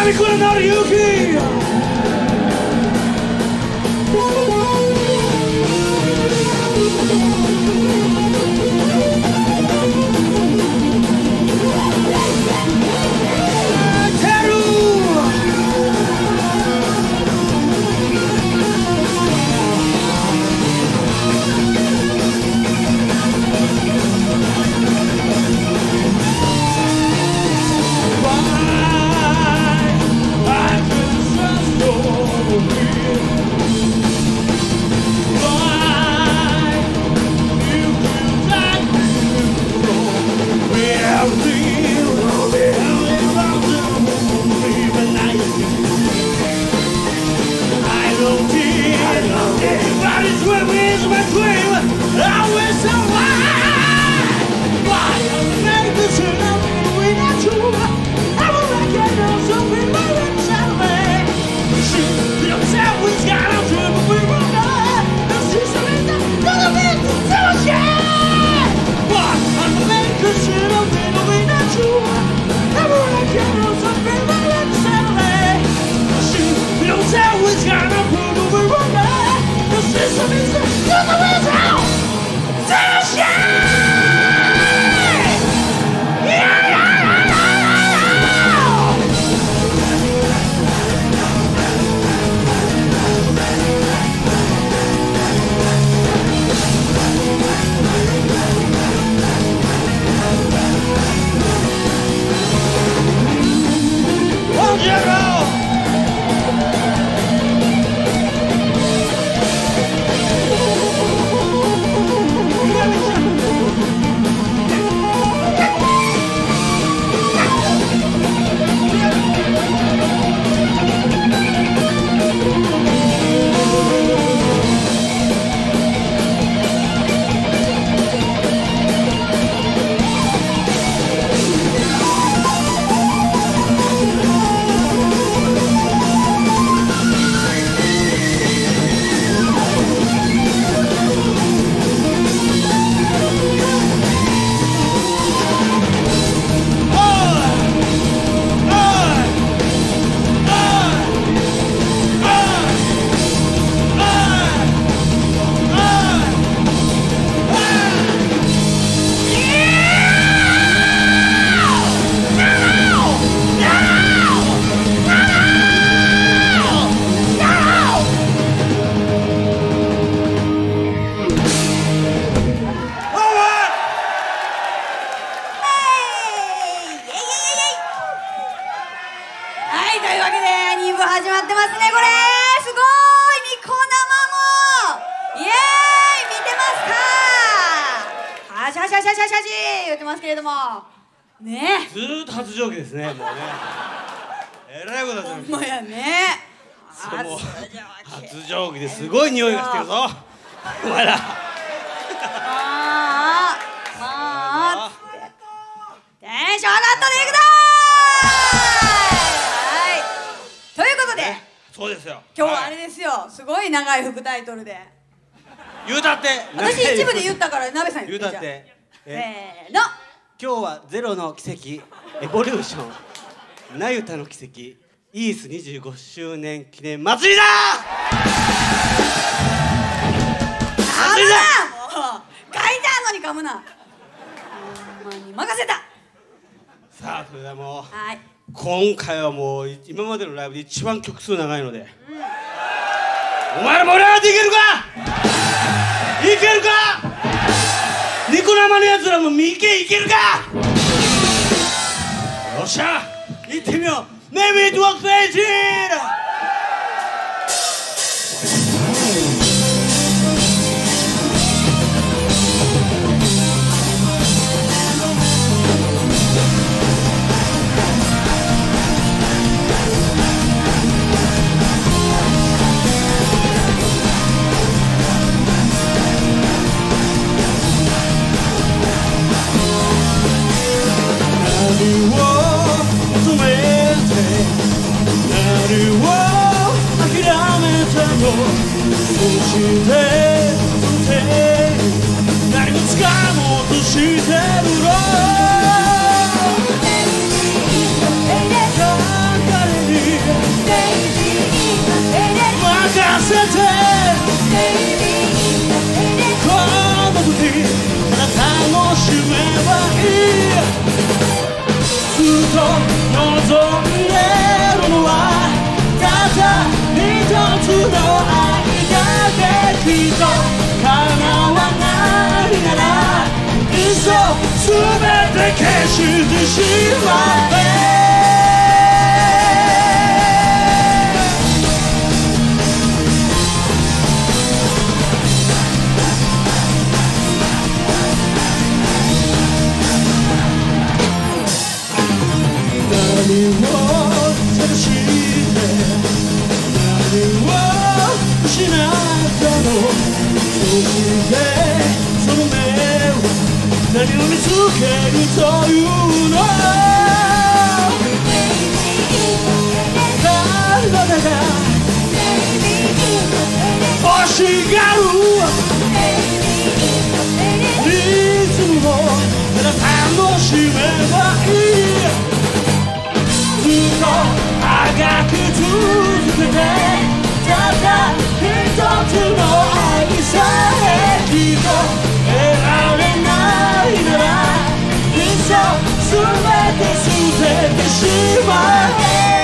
波からなる勇気すごい匂いがしてるぞお前ら。 テンション上がったでいくぞー。ということで、 そうですよ、 今日はあれですよ、すごい長い副タイトルで言うたって、 私一部で言ったから鍋さん言って。 言うたって、 せーの。 今日はゼロの奇跡エボリューションなゆたの奇跡イース25周年記念祭りだ噛むな！もう書いてあんのに噛むな。ほんまに任せた。 さあそれではもう、 はい、 今回はもう今までのライブで一番曲数長いので、お前ら盛り上がっていけるかいけるかニコ生のやつらもいけるかよっしゃ行ってみよう。Maybe it was crazy! 何もつかもうとしてるの流れに望んでるのはただ一つの愛だけ。きっと叶わないならいっそ全て消してしまえ。何を探して何を失ったの。そしてその目は何を見つけるというの。誰だが欲しがるリズムをただ楽しめばいい。ずっとあがき続けてただ一つの愛さえきっと得られないならいっそ全て捨ててしまえ。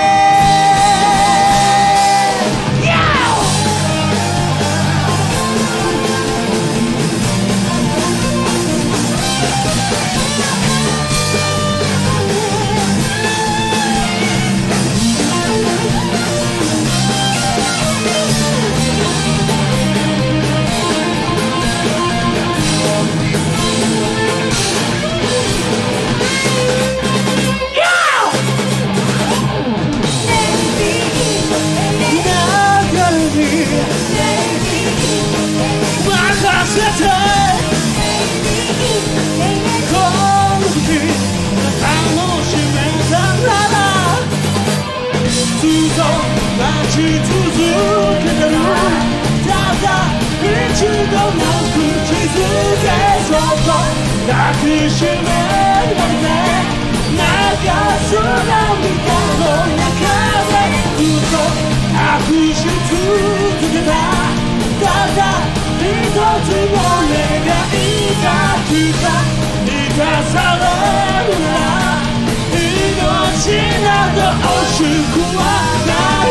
待ち続けてるただ一度の口づけそっと抱きしめられて流す涙の中でずっと隠し続けたただ一つの願いがきっと満たされるなら命など惜しくはない。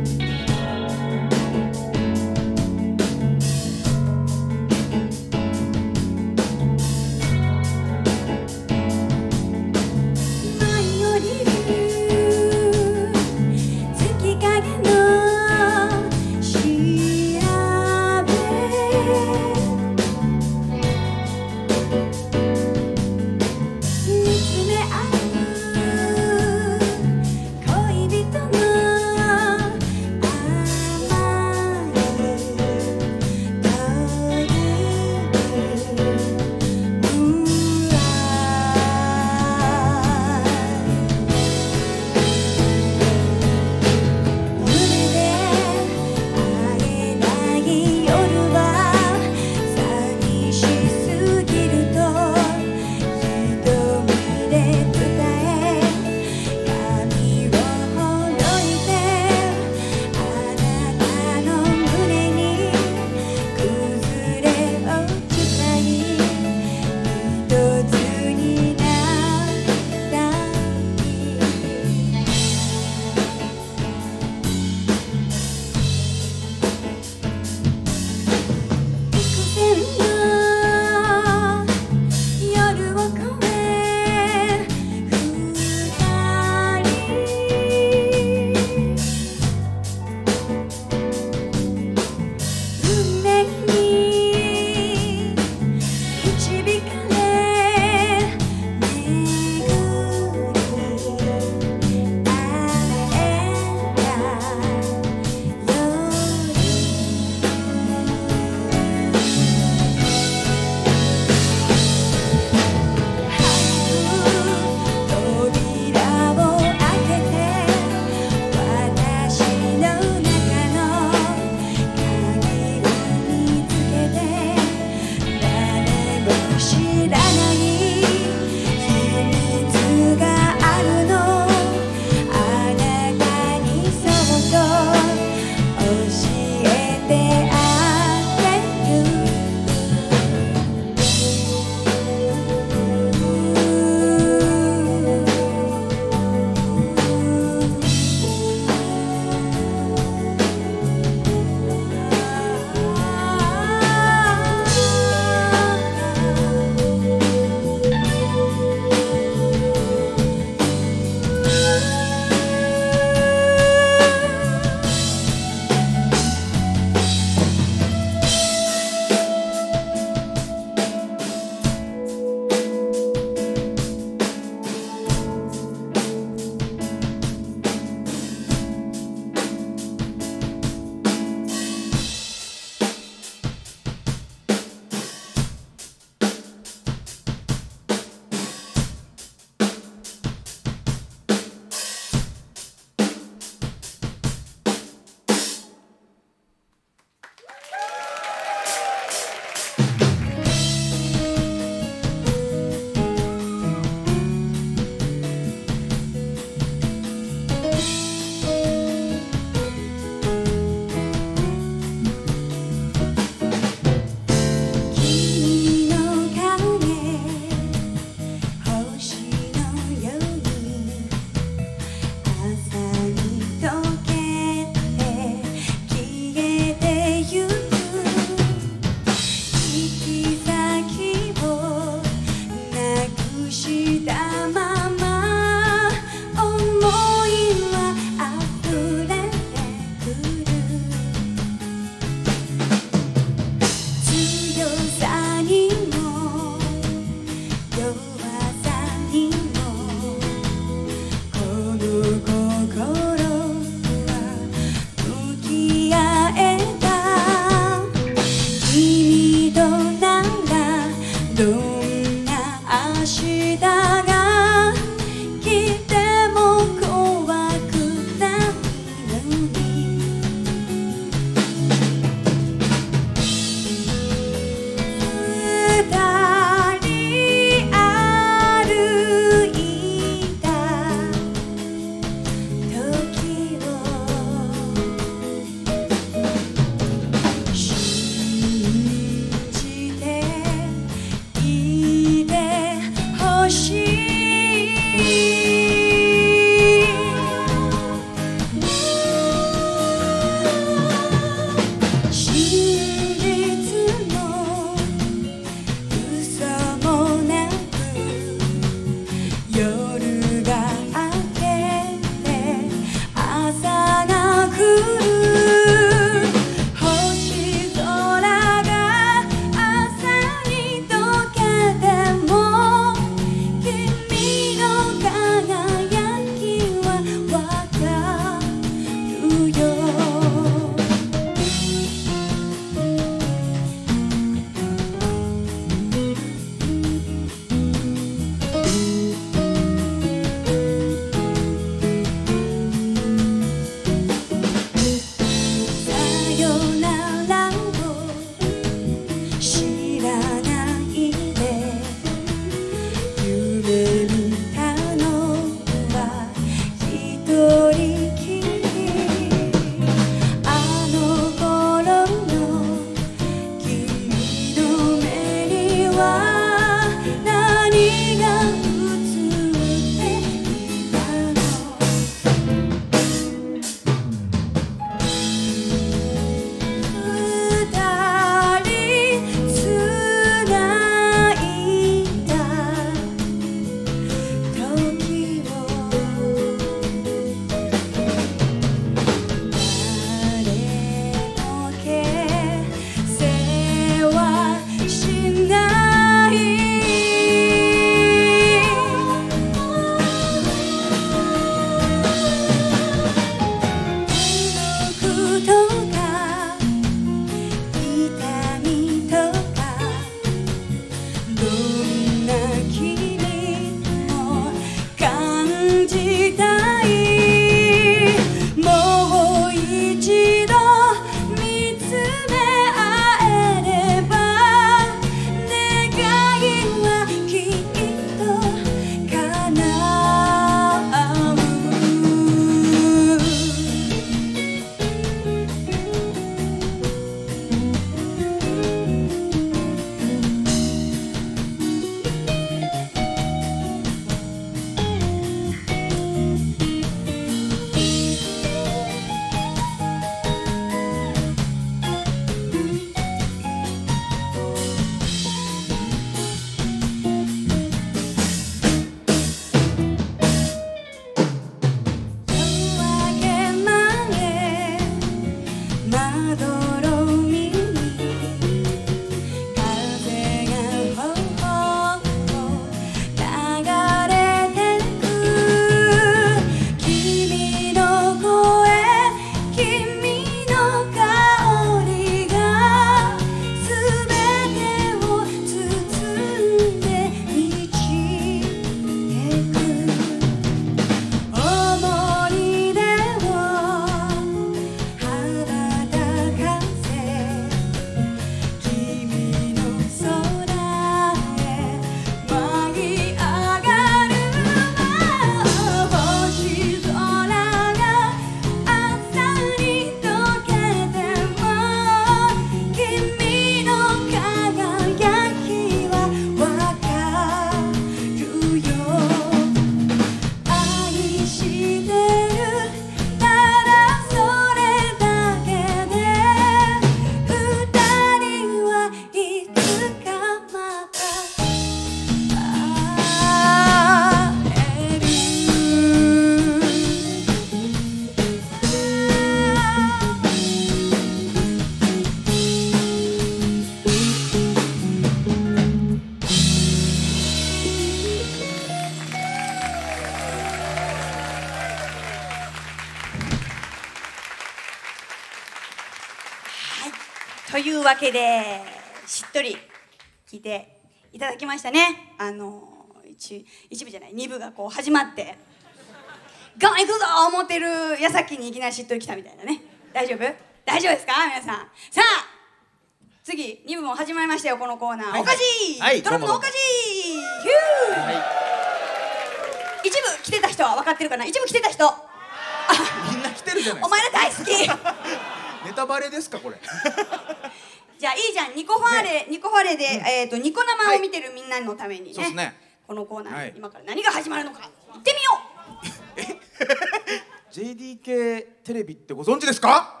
というわけでしっとり聞いていただきましたね。一部じゃない2部がこう始まってガン行くぞ思ってる矢先にいきなりしっとり来たみたいなね。大丈夫ですか皆さん。さあ次2部も始まりましたよ。このコーナー、はい、おかしい、はい、ドラムのおかしいヒュー、はい、一部来てた人は分かってるかな。一部来てた人みんな来てるじゃないですか。 お前ら大好きネタバレですかこれじゃあいいじゃん。ニコファーレで、ニコ生を見てるみんなのためにね、このコーナー、今から何が始まるのか行ってみようJDK テレビってご存知ですか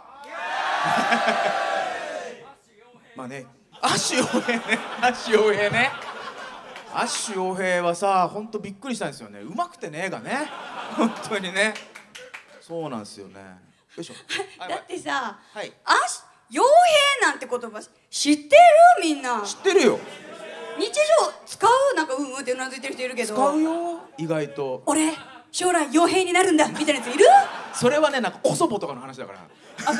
まあね、アッシュ洋平はさ、ほんとびっくりしたんですよね。うまくてね、絵がね本当にね、そうなんですよね。よいしょだってさ、傭兵なんて言葉知ってる？みんな知ってるよ。 日常使う？なんかってうなずいてる人いるけど。 使うよ意外と。 俺将来傭兵になるんだみたいなやついる？ それはね、なんかコソボとかの話だから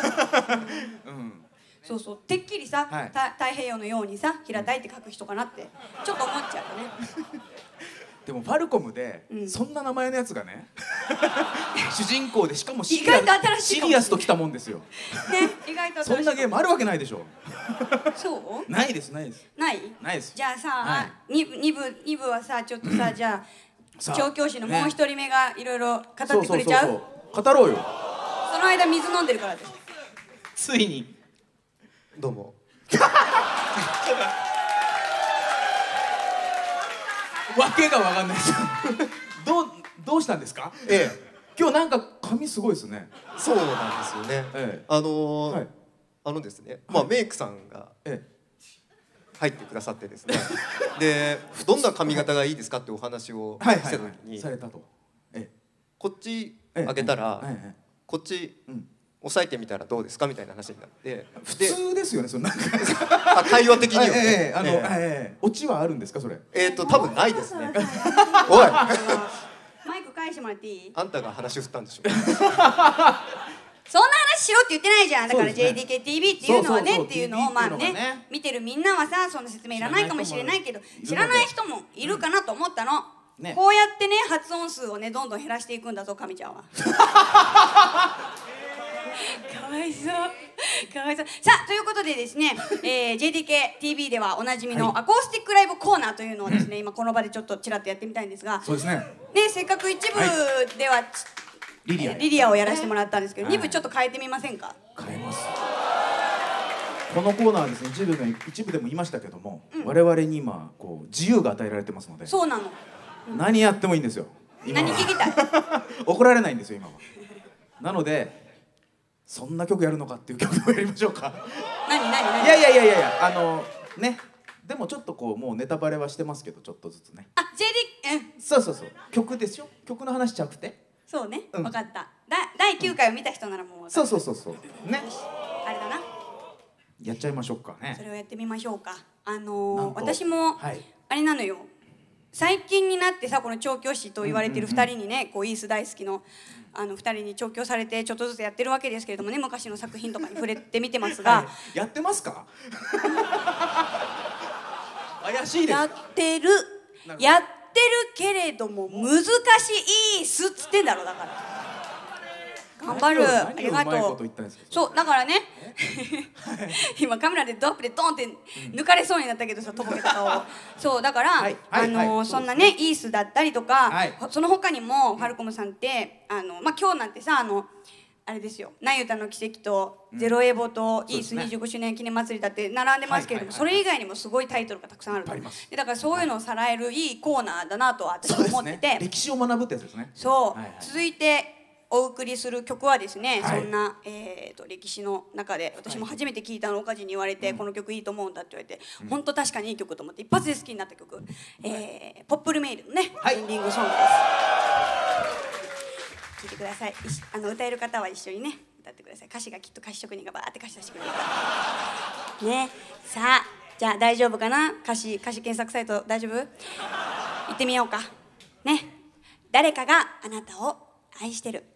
そうそう、てっきりさ、太平洋のようにさ平たいって書く人かなってちょっと思っちゃったねでもファルコムで、そんな名前のやつがね主人公で、しかもシリアスときたもんですよね、意外とそんなゲームあるわけないでしょそうないですないです。 じゃあさ、2部はさ、ちょっとさ、じゃあ調教師のもう一人目がいろいろ語ってくれちゃう？ 語ろうよ。 その間水飲んでるからです。 ついにどうもわけがわかんないですどうしたんですか？今日なんか髪すごいですね。 そうなんですよね。ですね、まあメイクさんが入ってくださってですねで、どんな髪型がいいですかってお話をしてた時に、 されたと。 こっち上げたらこっち押さえてみたらどうですかみたいな話になって。 普通ですよね、そのなんか会話的にはね。 オチはあるんですかそれ？ 多分ないですねおいマイク返してもらっていい？ あんたが話振ったんでしょそんな話しろって言ってないじゃん。だから JDKTV っていうのはねっていうのを、まあね、見てるみんなはさ、その説明いらないかもしれないけど、知らない人もいるかなと思ったの。こうやってね、発音数をねどんどん減らしていくんだぞ、神ちゃんはかわいそうかわいそう。さあ、ということでですね、JDKTV ではおなじみのアコースティックライブコーナーというのをですね、今この場でちょっとちらっとやってみたいんですが、 そうですね、 せっかく一部ではリリアをやらせてもらったんですけど、2部ちょっと変えてみませんか？ 変えます。このコーナーはですね、一部でも言いましたけども、我々に今こう自由が与えられてますので。 そうなの。 何やってもいいんですよ。 何聞きたい？ 怒られないんですよ今は。なのでそんな曲やるのかっていう曲をやりましょうか。 何？いやね、でもちょっとこうもうネタバレはしてますけど、ちょっとずつね。 あ、 そう曲ですよ。曲の話しちゃくて。 そうね、分かった。第9回を見た人ならもう。 そうね。 あれだな。 やっちゃいましょうかね。 それをやってみましょうか。私もあれなのよ。最近になってさ、この調教師と言われてる2人にね、こうイース大好きの2人に調教されてちょっとずつやってるわけですけれどもね、昔の作品とかに触れてみてますが、 やってますか？怪しいです。 やってるけれども難しいっすっつってんだろ。だから頑張る。ありがとう。そうだからね今カメラでドアップでドンって抜かれそうになったけどさ、とぼけた顔。そうだからそんなねイースだったりとか、その他にもファルコムさんって今日なんてさあれですよ、ナユタの奇跡とゼロエボとイース25周年記念祭りだって並んでますけれども、それ以外にもすごいタイトルがたくさんあると。でだからそういうのをさらえるいいコーナーだなと私は思ってて、 歴史を学ぶってやつですね。 そう続いてお送りする曲はですね、そんな歴史の中で私も初めて聞いたのをおかじに言われて、この曲いいと思うんだって言われて、本当確かにいい曲と思って一発で好きになった曲、ポップルメイルのねエンディングソングです。聴いてください。歌える方は一緒にね歌ってください。歌詞がきっと歌詞職人がバーって歌詞出してくれるからね。さあじゃあ大丈夫かな、歌詞検索サイト大丈夫？行ってみようかね。誰かがあなたを愛してる。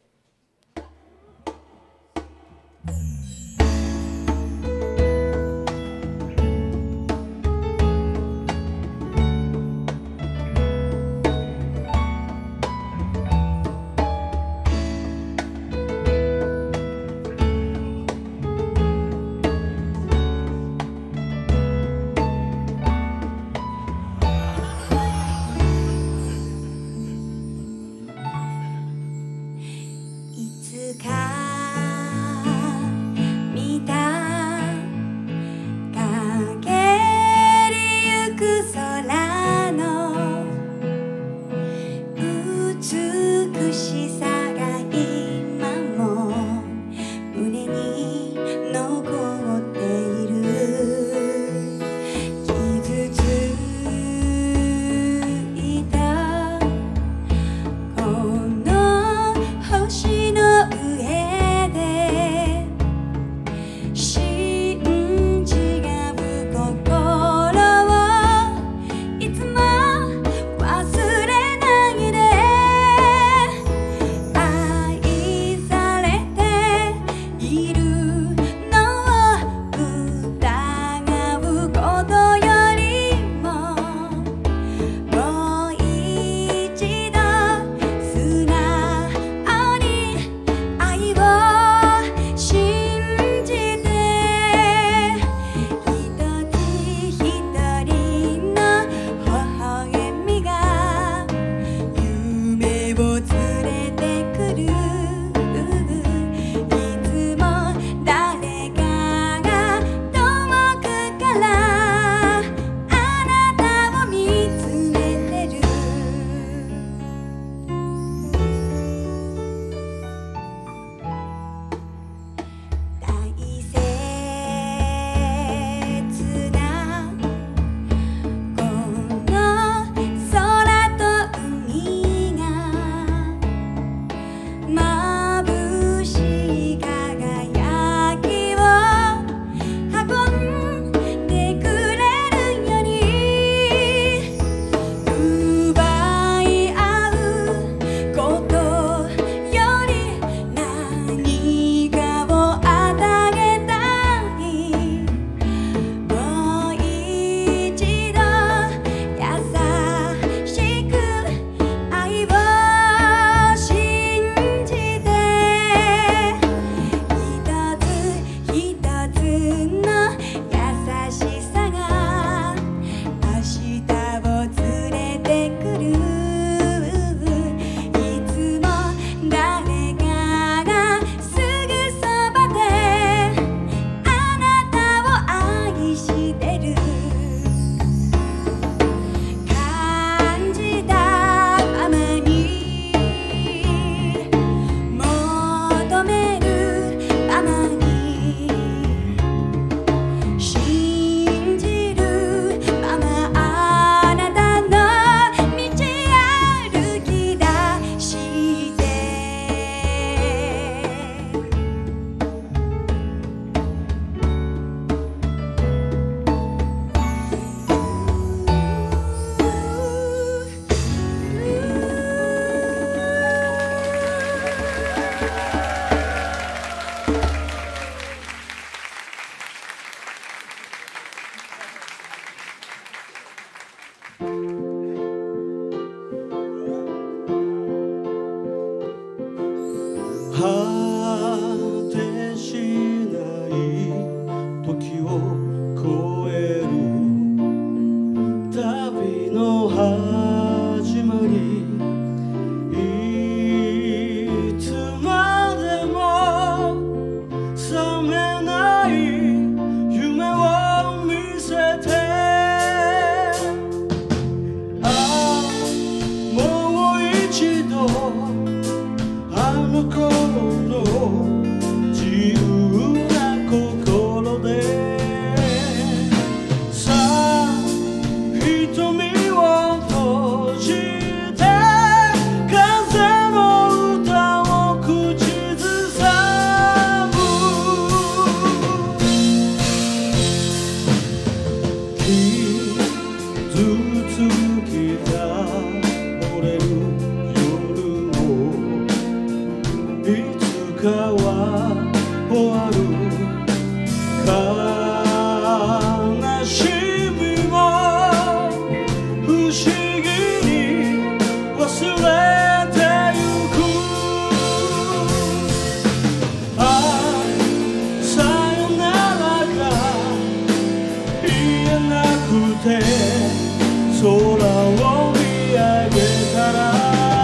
て空を見上げたら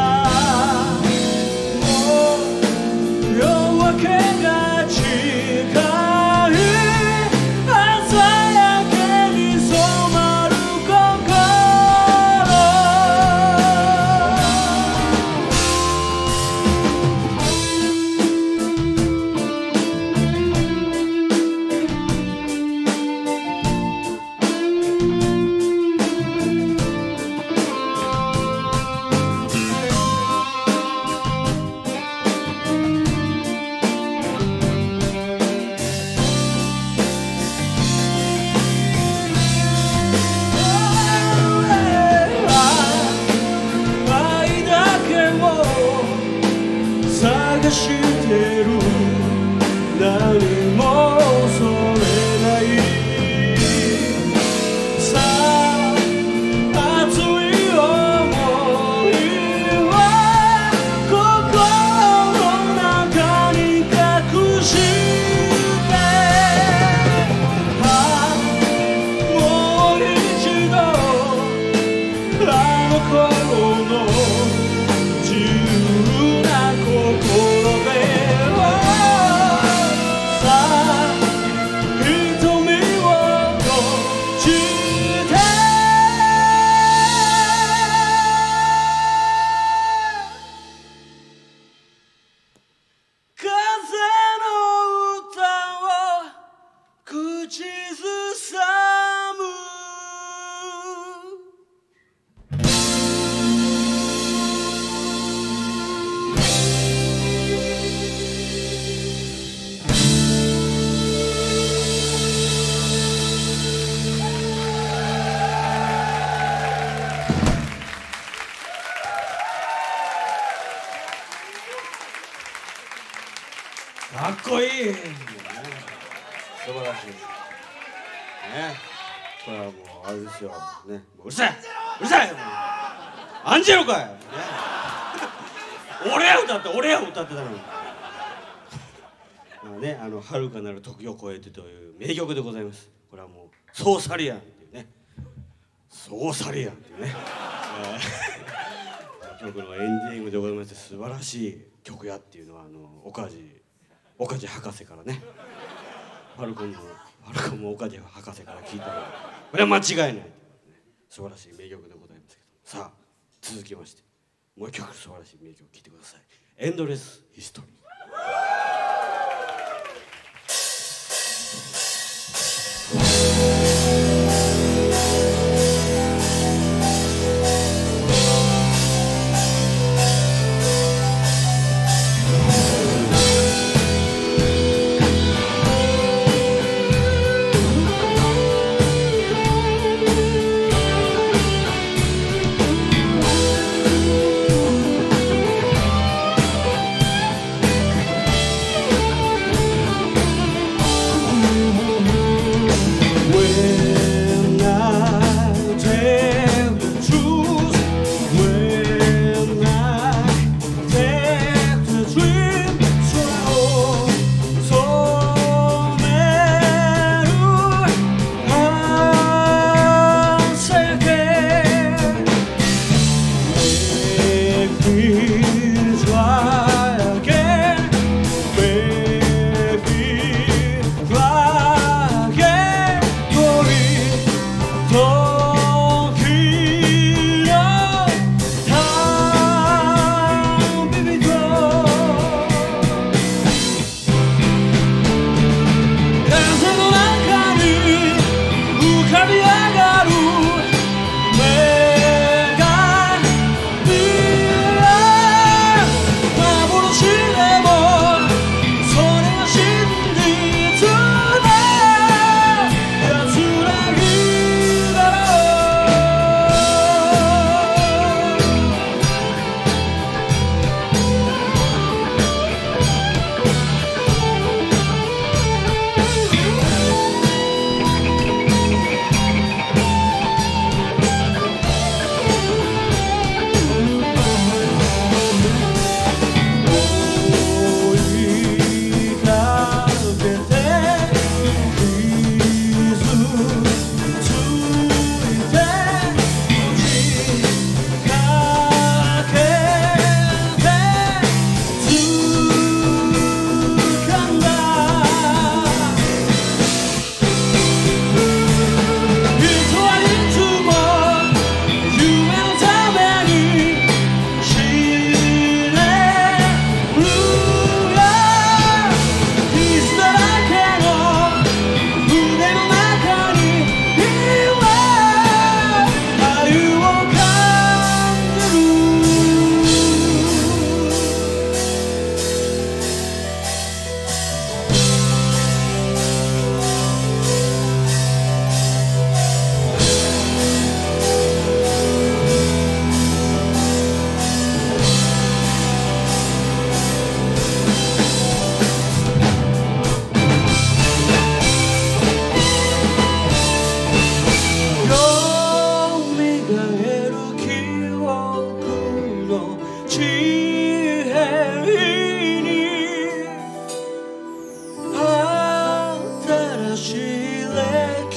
もう夜明けが近い朝焼けに染まる心探してる何も恐れないさあ熱い想いは心の中に隠してもう一度あの頃の自由な心でかっこいい、素晴らしいですね。これはもうあれですよね。もううるさい、うるさい、もうアンジェロかい、ね、俺や歌ってたのにまあね、遥かなる時を超えてという名曲でございます。これはもうソーサリアンっていうね、ソーサリアンっていうね、曲のエンディングでございまして、素晴らしい曲やっていうのは岡地博士からね、ファルコンも岡地博士から聞いたらこれは間違いない、ね、素晴らしい名曲でございますけど、さあ続きましてもう一曲素晴らしい名曲を聴いてください。エンドレスヒストリー。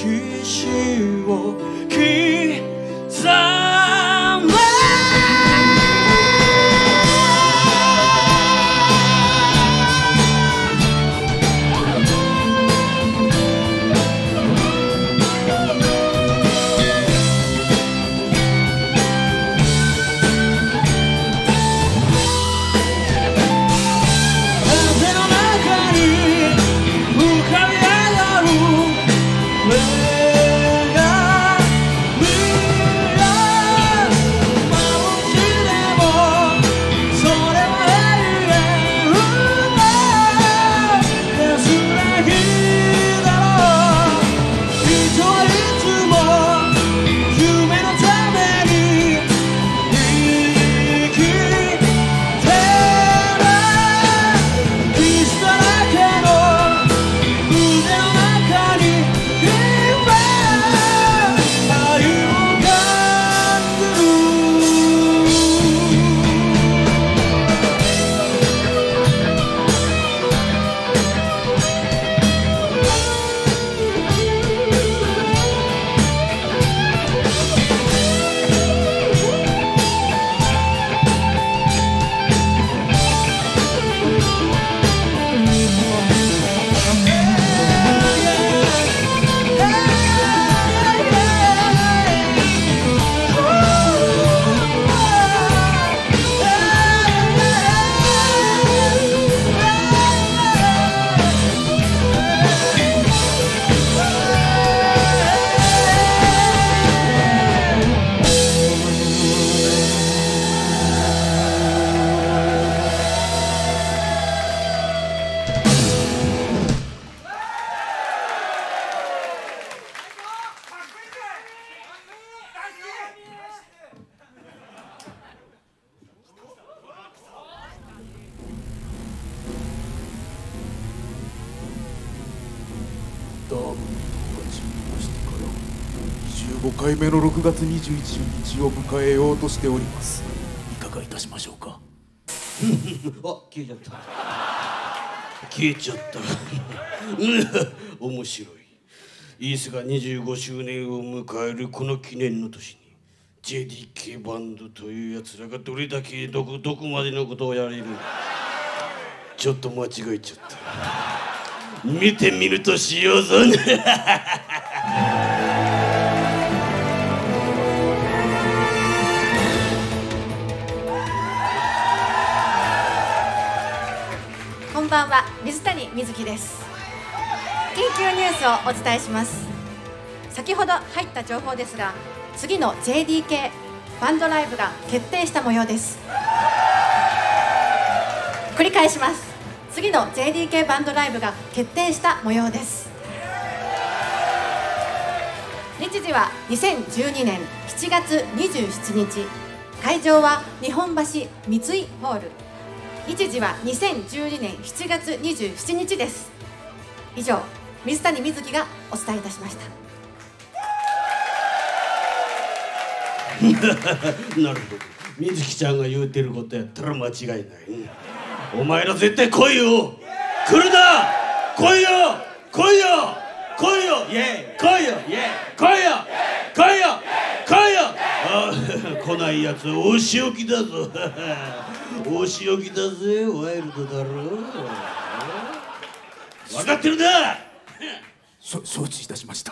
歴史を刻む 25回目の6月21日を迎えようとしております。いかがいたしましょうか。 あ、消えちゃった消えちゃった面白い。イースが25周年を迎えるこの記念の年に JDK バンドというやつらがどれだけどこまでのことをやれる。ちょっと間違えちゃった。見てみるとしようぞこんばんは、水谷瑞希です。緊急ニュースをお伝えします。先ほど入った情報ですが、次の JDK バンドライブが決定した模様です。繰り返します。次の JDK バンドライブが決定した模様です。日時は2012年7月27日、会場は日本橋三井ホール。日時は2012年7月27日です。以上、水谷瑞希がお伝えいたしました。 なるほど、水木ちゃんが言うてることやったら間違いない。お前ら絶対来いよ、来るな、来いよ来いよ来いよ、イエーイ来いよ、イエーイ来いよ来いよ来いよ。あ、来ないやつお仕置きだぞお仕置きだぜ、ワイルドだろ。分かってるな。 承知いたしました。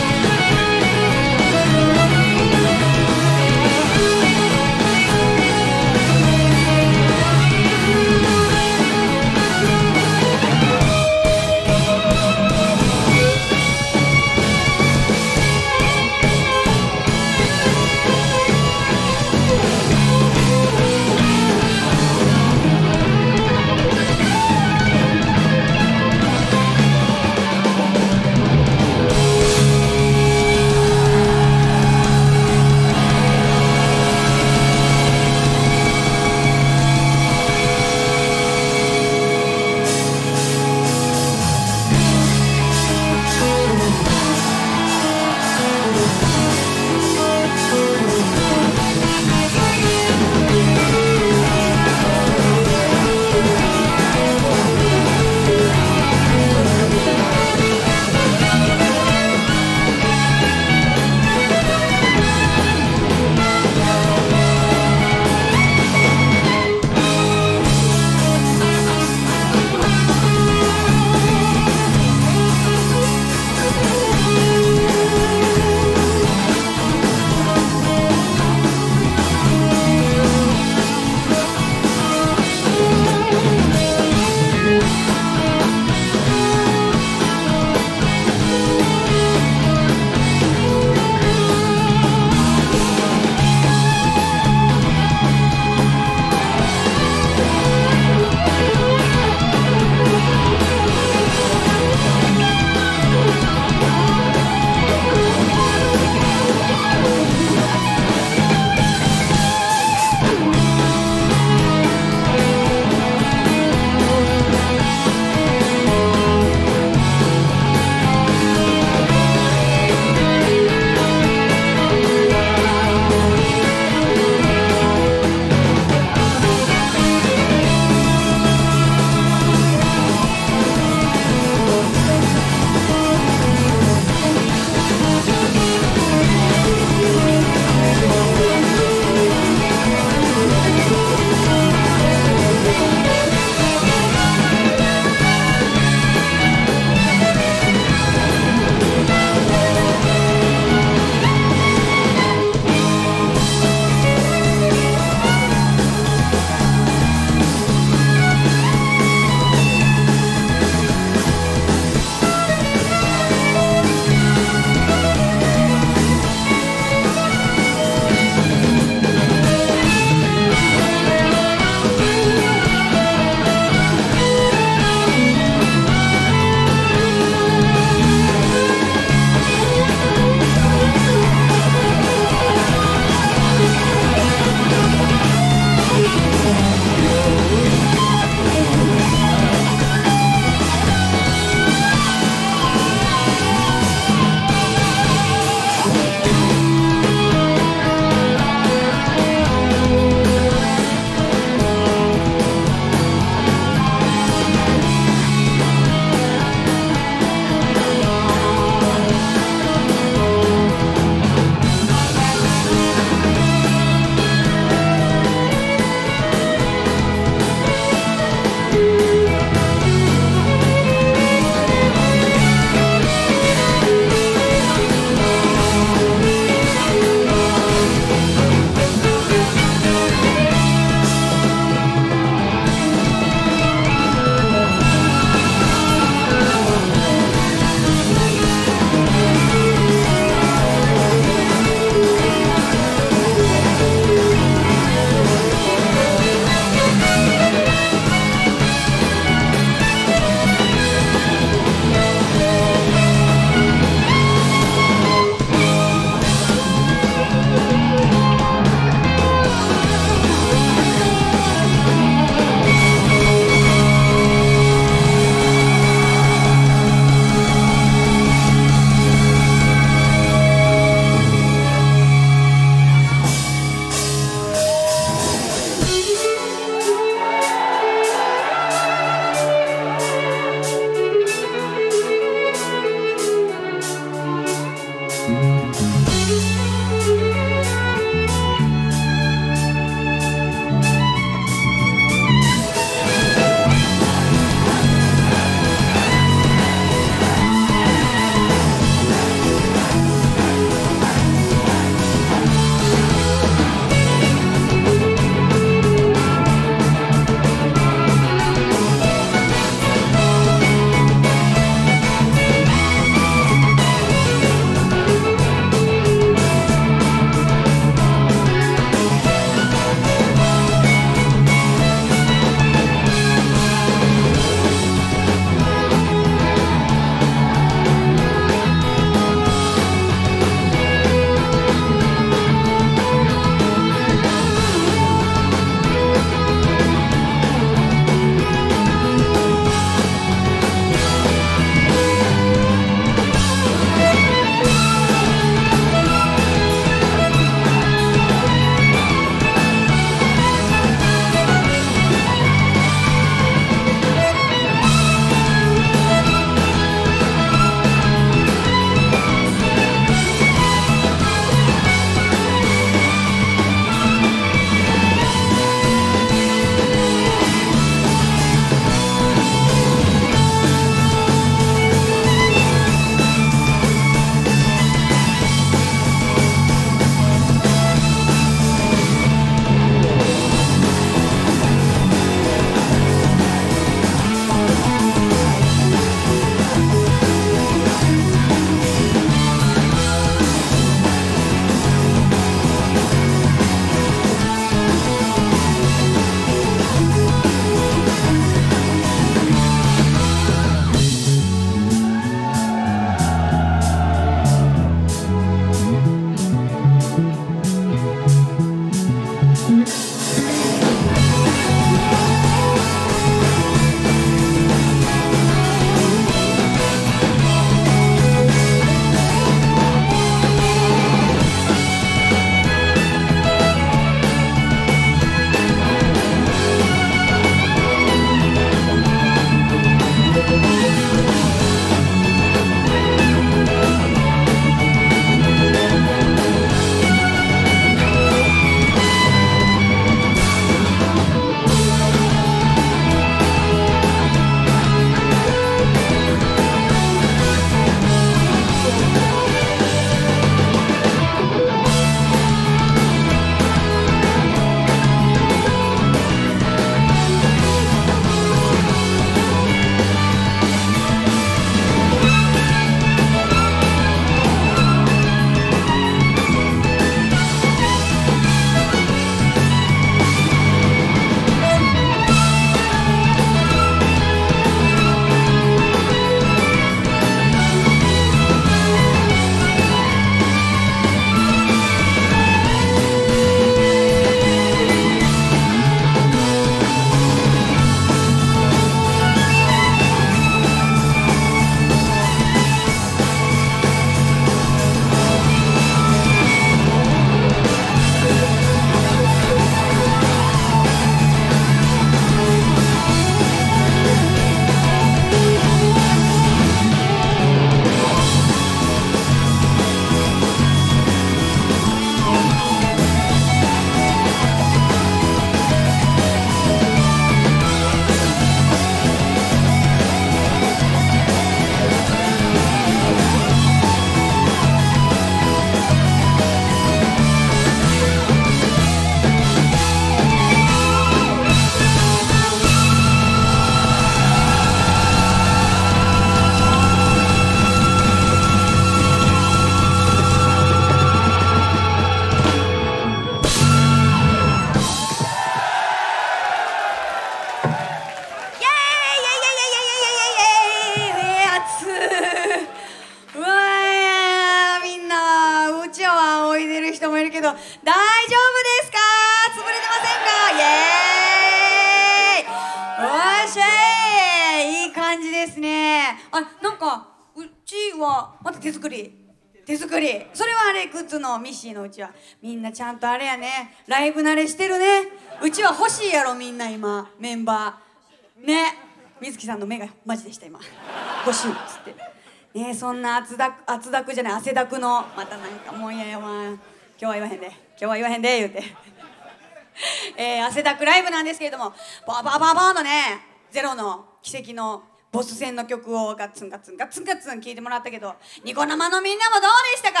うわー、みんなうちわを置いてる人もいるけど大丈夫ですか？潰れてませんか？イエーイ、おっしゃい、いい感じですね。あ、なんかうちはまた手作り、それはあれグッズのミッシーのうちはみんなちゃんとあれやね、ライブ慣れしてるね。うちは欲しいやろみんな今メンバーね。水木さんの目がマジでした今、欲しいっつってね。そんな汗だくじゃない、汗だくのまたなんかもういやいや、今日は言わへんで言うて汗だくライブなんですけれども、バーバーバーバーのね、ゼロの奇跡のボス戦の曲をガッツンガッツンガッツンガッツン聴いてもらったけど、ニコ生のみんなもどうでしたか？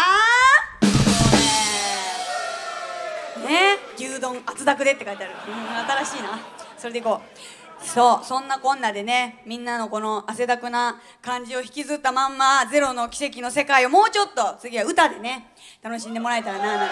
ね、牛丼厚だくでって書いてある、新しいな。それでいこう。そう、そんなこんなでね、みんなのこの汗だくな感じを引きずったまんまゼロの奇跡の世界をもうちょっと次は歌でね楽しんでもらえたらななんて、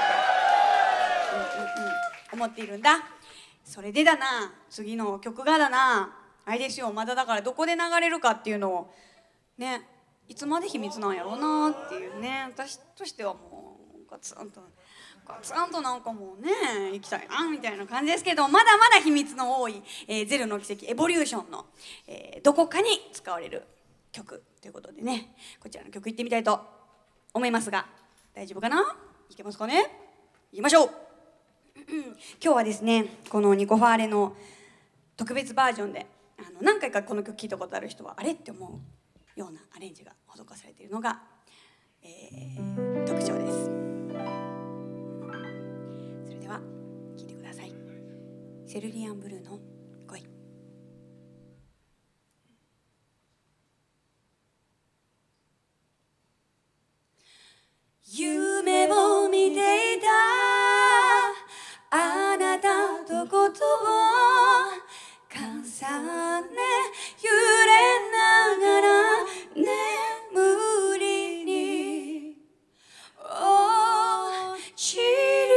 思っているんだ。それでだな、次の曲がだな、あれですよ、まだだからどこで流れるかっていうのをね、いつまで秘密なんやろうなっていうね、私としてはもうガツンとなんかもうね行きたいなみたいな感じですけど、まだまだ秘密の多い、ゼロの奇跡エボリューションの、どこかに使われる曲ということでね、こちらの曲いってみたいと思いますが、大丈夫かな？いけますかね？いきましょう今日はですね、このニコファーレの特別バージョンで何回かこの曲聴いたことある人はあれって思うようなアレンジが施されているのが、特徴です。それでは聴いてください。セルリアンブルーの恋。夢を見ていたあなたとことを重ね揺れながら眠りに落ちる。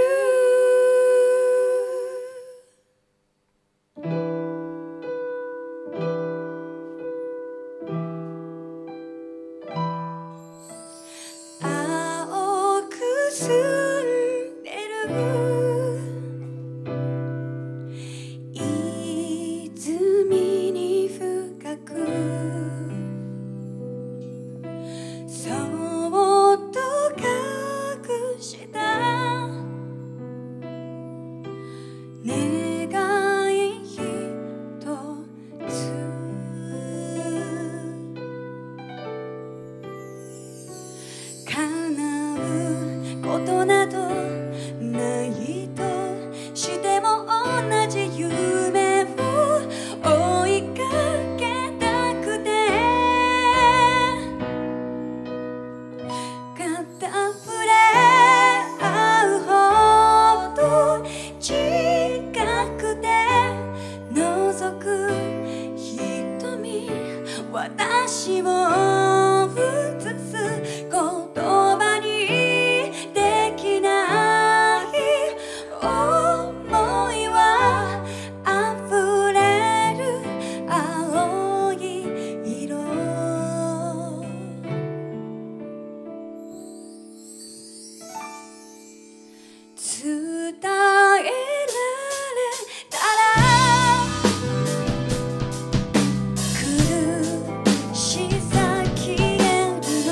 青く澄んでる泉に深くそっと隠した願いひとつ叶うことなどないとしても同じ夢を追いかけたくて肩触れ合うほど近くて覗く瞳、私を映す言葉にできない想いは溢れる青い色。伝えられたら苦しさ消える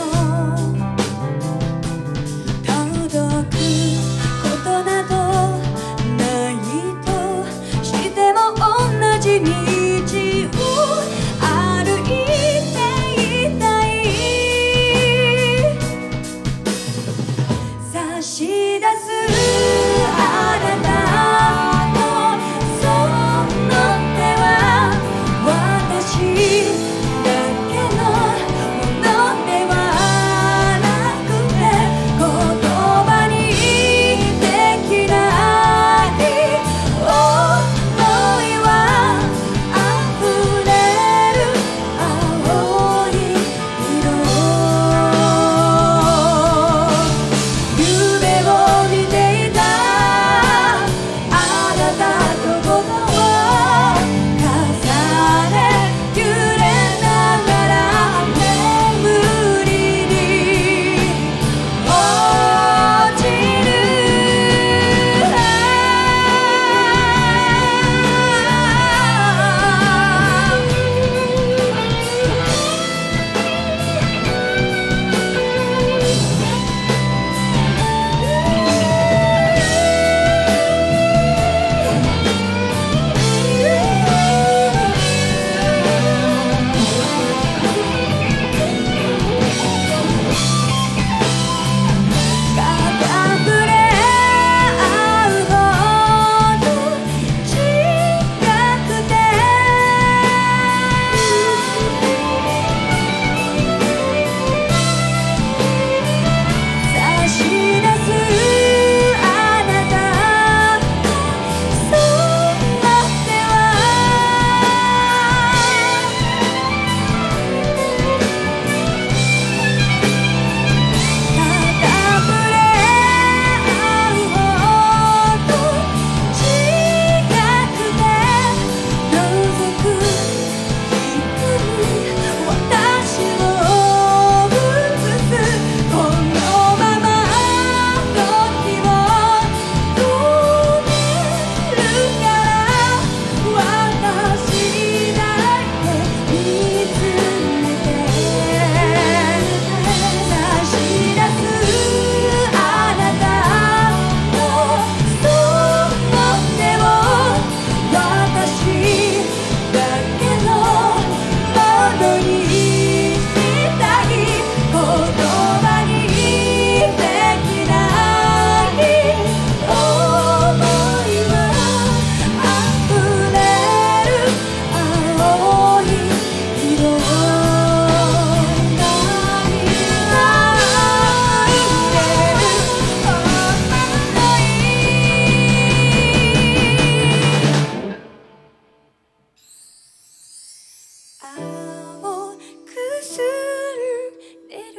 青くすれる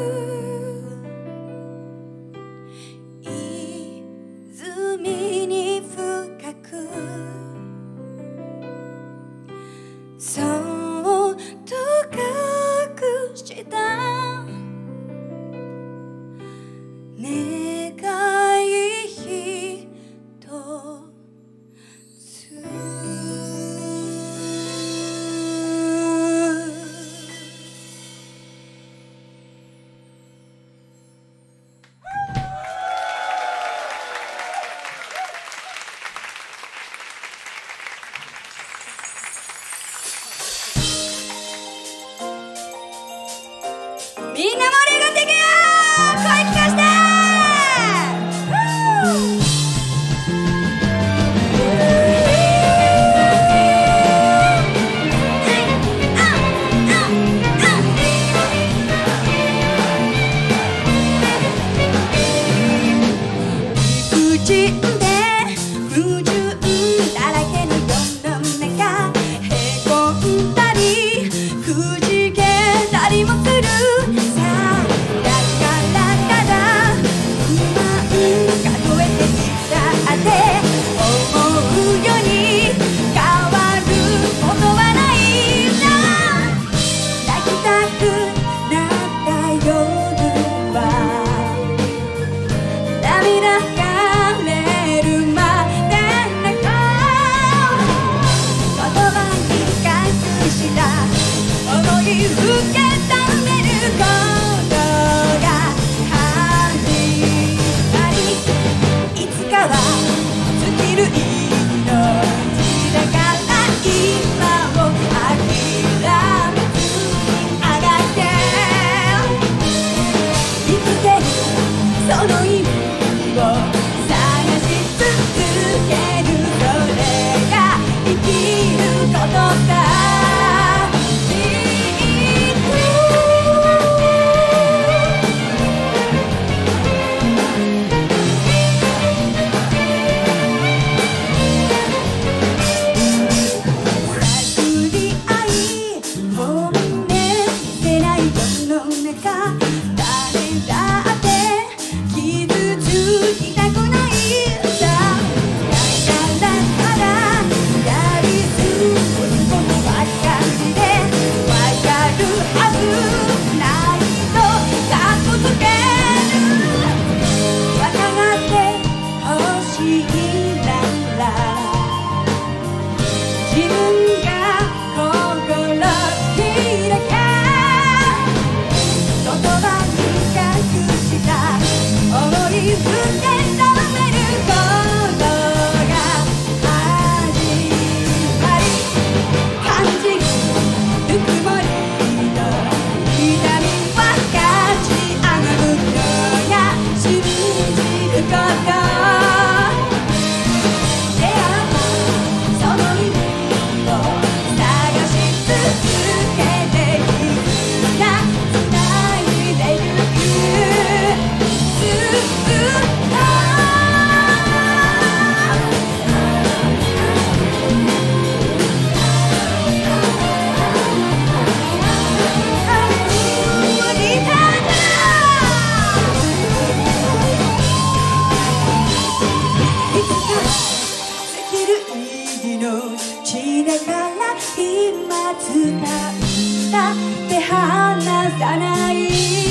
泉に深くそっと隠した願いひとつみんな盛り上がっていくよー、声聞かして理不尽で不純だらけの世の中へこんだりくじけたりもするさあだからただ不満数えてきたって思うように変わることはないんだ泣きたくなった夜は涙がれるまで泣こう言葉に隠した想い受け止めることが始まりいつかは尽きる命だから今を諦めずにあがって生きてるその意味を探し続けるそれが生きることだきっと探り合い本音見せない世の中誰だって傷つきたくないさだからただやり過ごすことばかりでわかるはずないとかっこつけるわかってほしいなら自分が心開け言葉に隠した想い受け止めることが始まり感じるぬくもりと痛み分かち合うのや信じること出会ったその意味を探し続けていくな繋いでゆくずっとだから今伝ったって離さない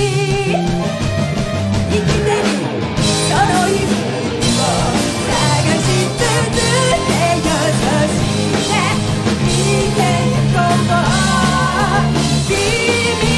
生きてるその意味を探し続けようとして見てここ君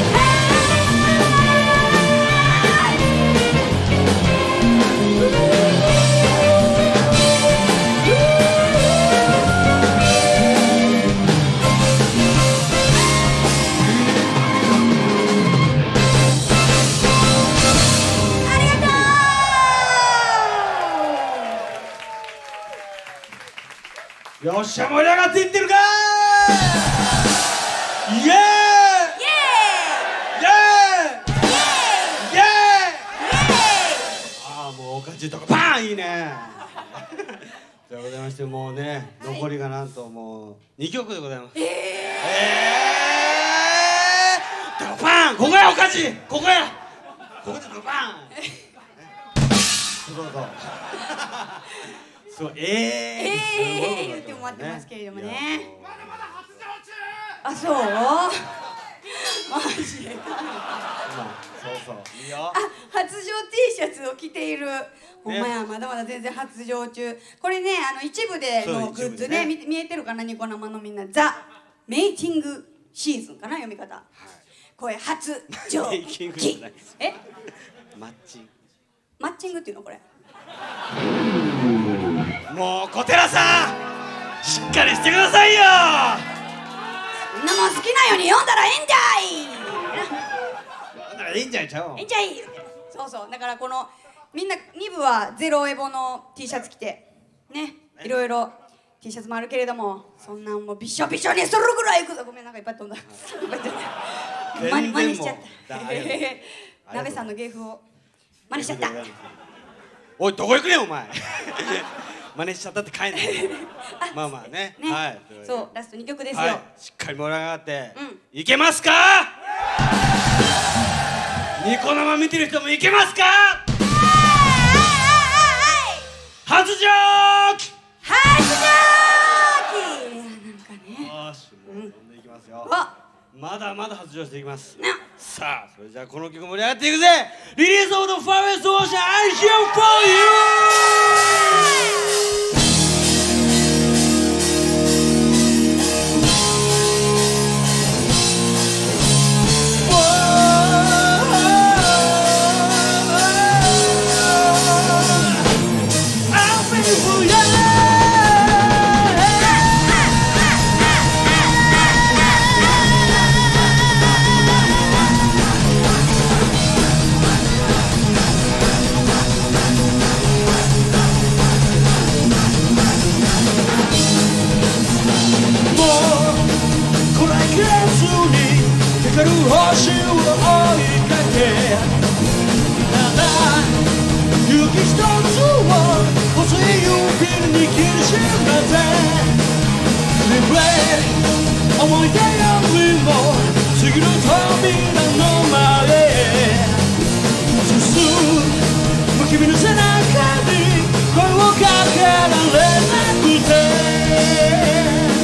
よっしゃ盛り上がっていってるかーイエーイイエーイイエーイイエーイああもうおかしいとこパーンいいねということでございましてもうね残りがなんともう2曲でございますドパン、ここやおかしい、ここや、ここでドパン。そうそうそう。 言ってもらってますけれどもね。あ、そう？マジで。 そうそう。いいよ。 あ、発情 T シャツを着ている。ほんまや、まだまだ全然発情中。これね、一部でのグッズね、見えてるかな、ニコ生のみんな。ザ・メイティングシーズンかな、読み方。これ発情期。え？ マッチング。 マッチングっていうのこれ。 もう小寺さん、しっかりしてくださいよ。 そんなもん好きなように読んだらええんじゃい。 読んだらいいんじゃいちゃう。 ええんじゃい。そうそう、だからこのみんな2部はゼロエボの T シャツ着てね、いろいろ T シャツもあるけれども、そんなんもうびしょびしょにするぐらいいくぞ。ごめん、なんかいっぱい飛んだ。真似しちゃった。鍋さんの芸風を真似しちゃった。 おい、どこ行くねんお前。真似しちゃったって帰んない。まあまあね。はい。 そう、ラスト2曲ですよ。 しっかり盛り上がっていけますか。ニコ生見てる人もいけますか。発情期。 発情期。なんかね。 よし、もう飛んでいきますよ。 あ、 まだまだ発情していきます。さあ、それじゃあこの曲盛り上がっていくぜ。リリースオブドファーウェストオーシャン I'm here for you。星を追いかけ、ただ雪一つを細い指に握りしめて Replay 思い出よりも次の扉の前へ進む君の背中に声をかけられなくて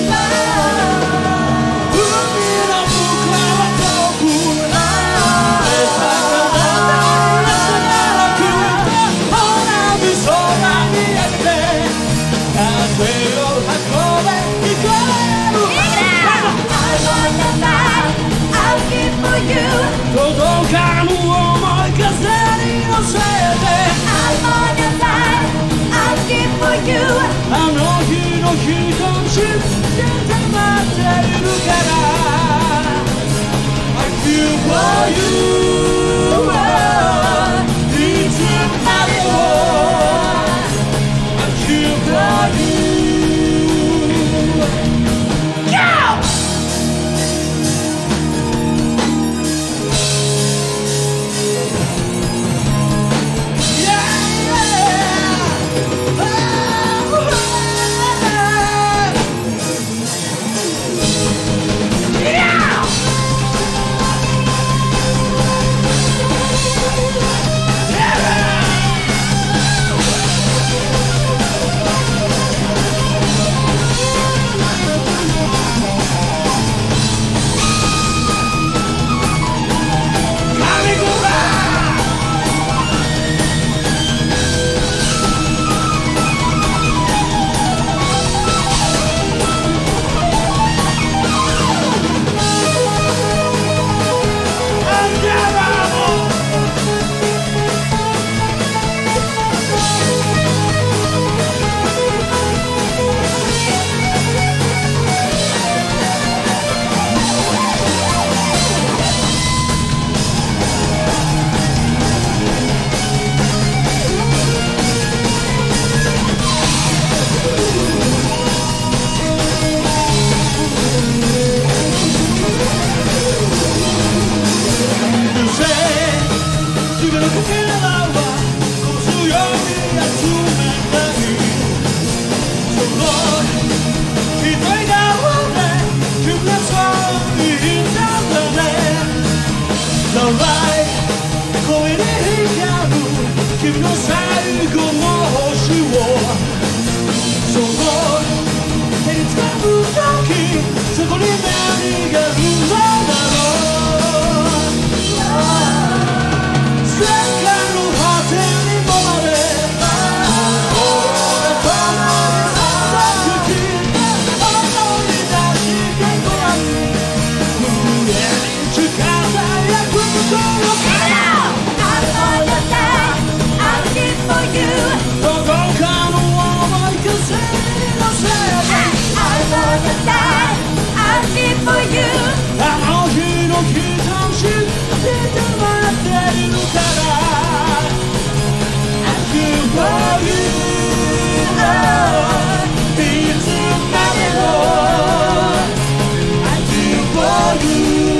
届かぬ思い風に乗せて I'm on your side, I'll keep for you あの日の人信じて待っているから I feel for you いつまでも I feel for you Go! 声で光る君の最後の星をその手に掴む時そこに何があるのだろう世界の果てにまで心が止まり朝時思い出してごらん胸に力やくことをどこかの思い風に乗せてあの日の日差しで待っているからI feel for you いつまでも I feel for you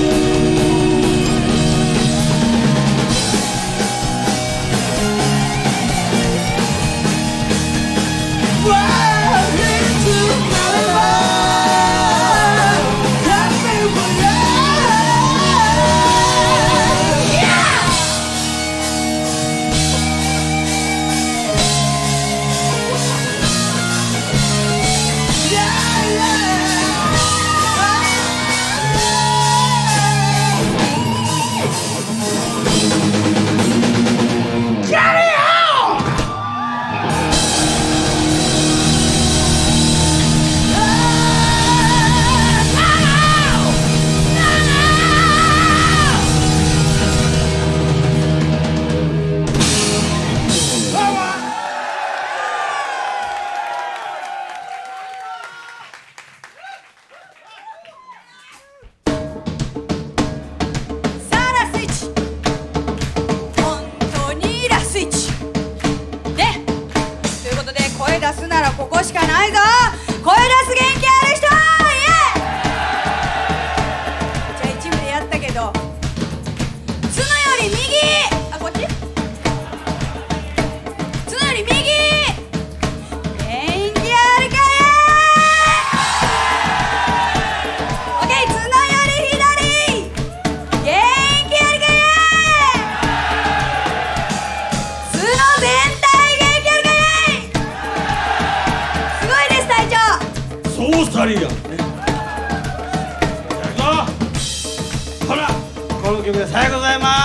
この曲で最後でございます。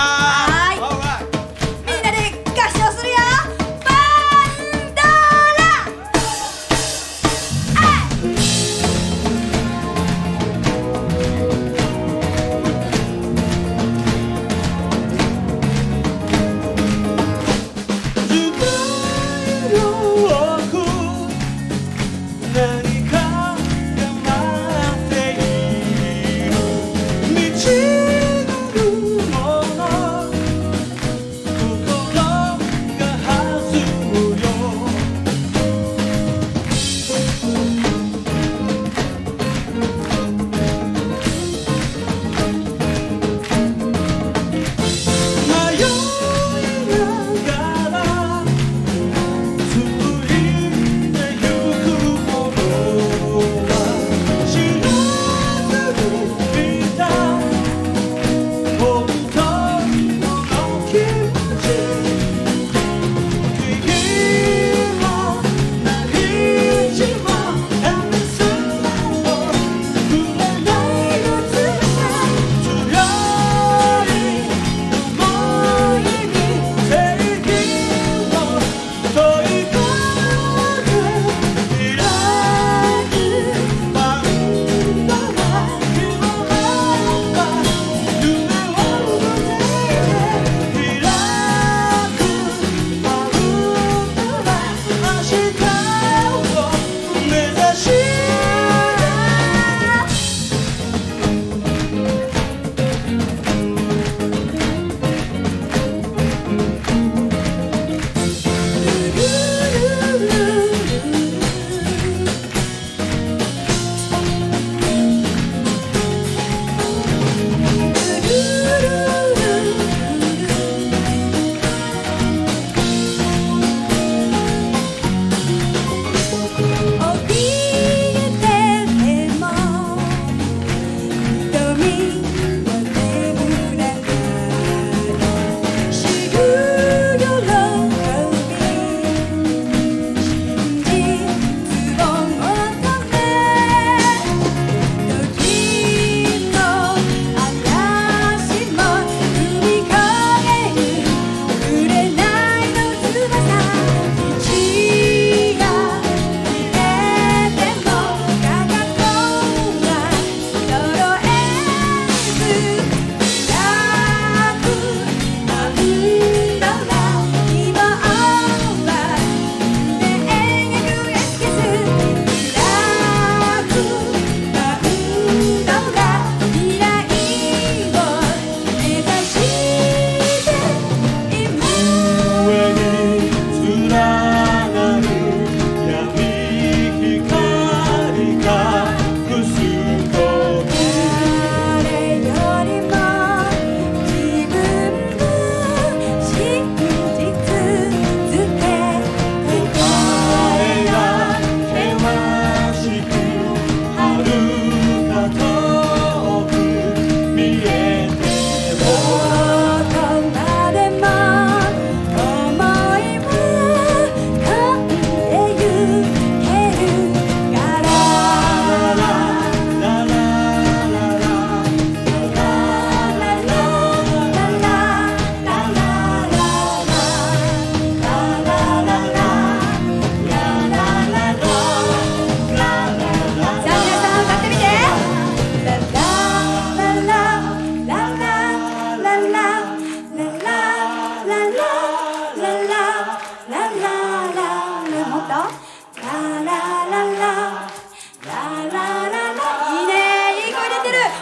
みんなで合唱するよ。バンドラ何かが待っている道の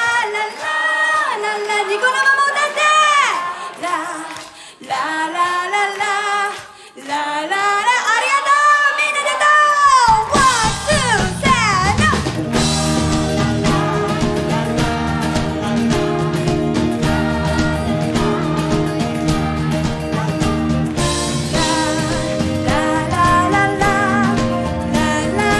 ラニコ生も歌ってララララララララありがとうみんなで歌おうワンツーせーのラララララララ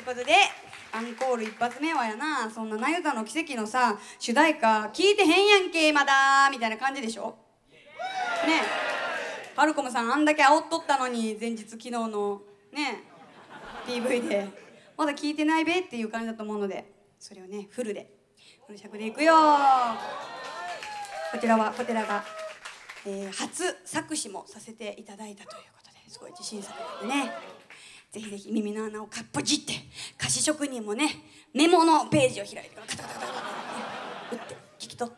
ことでアンコール一発目はやな、そんななゆたの奇跡のさ主題歌聞いてへんやんけまだみたいな感じでしょねえ。ハルコムさんあんだけ煽っとったのに前日昨日のね PV でまだ聞いてないべっていう感じだと思うので、それをねフル尺でいくよ。こちらが、初作詞もさせていただいたということで、すごい自信作でね、ぜひぜひ耳の穴をかっぽじって歌詞職人もねメモのページを開いてカタカタカタカタ打って聞き取って、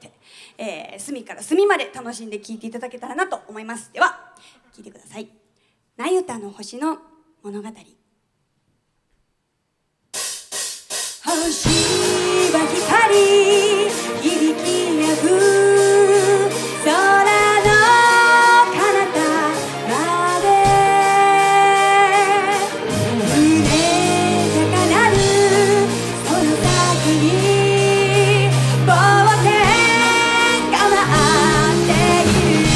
隅から隅まで楽しんで聴いていただけたらなと思います。では聴いてください。なゆたの星の物語。星は光響き合う空の彼方まで胸高鳴るその先に冒険が待っている。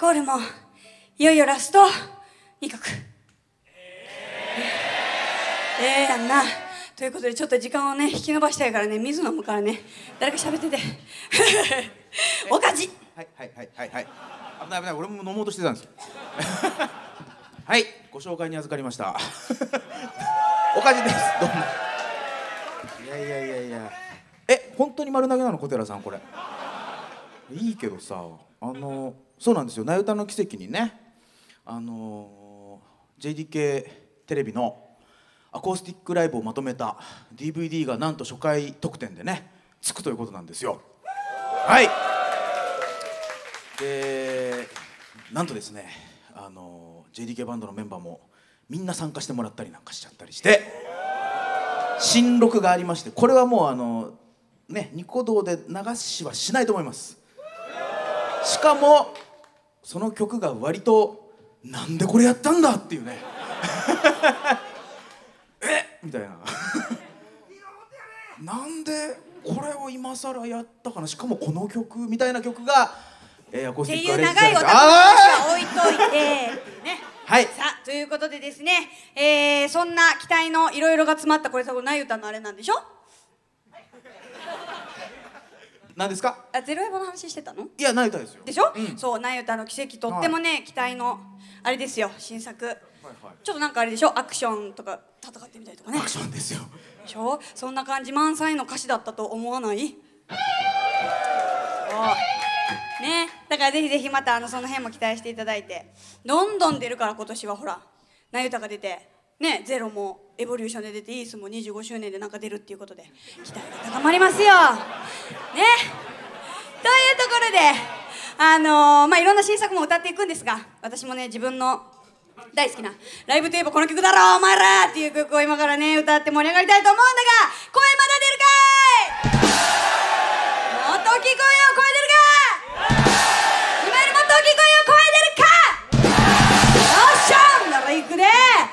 コールもいよいよラスト2曲。やんな。ということでちょっと時間をね引き延ばしたいからね、水飲むからね、誰か喋ってておかじ。 はいはいはいはいはい、危ない危ない、俺も飲もうとしてたんですよはい、ご紹介に預かりましたおかじです、どうも。いやいやいやいや、本当に丸投げなの小寺さんこれ。いいけどさ、そうなんですよ、なゆたの奇跡にね、JDK テレビのアコースティックライブをまとめた DVD がなんと初回特典でねつくということなんですよ。はい。でなんとですね、JDK バンドのメンバーもみんな参加してもらったりなんかしちゃったりして新録がありまして、これはもうニコ動で流しはしないと思います。しかもその曲が割となんでこれやったんだっていうねみたいななんでこれを今更やったかな、しかもこの曲みたいな曲が、アコースティックアレンジされて、っていう長いお話は置いといてっていうね。 はい、 さあということでですね、そんな期待のいろいろが詰まったこれ多分なゆたのあれなんでしょ。 何ですか。 ゼロエボの話してたの。 いやなゆたですよ。 でしょ、そうなゆたの奇跡、とってもね、期待のあれですよ、新作。ちょっとなんかあれでしょ、アクションとか戦ってみたりとかね。 アクションですよ。 でしょ、そんな感じ満載の歌詞だったと思わない？ね、だからぜひぜひまたその辺も期待していただいて、どんどん出るから今年はほらなゆたが出てね、ゼロもエボリューションで出て、イースも25周年でなんか出るっていうことで期待が高まりますよ。ね、というところでいろんな新作も歌っていくんですが、私もね自分の大好きなライブといえばこの曲だろお前らっていう曲を今からね歌って盛り上がりたいと思うんだが、声まだ出るかーい。もっと大きい声よ、声出るか。今よりもっと大きい声よ、声出るか。よっしゃ、ならいくで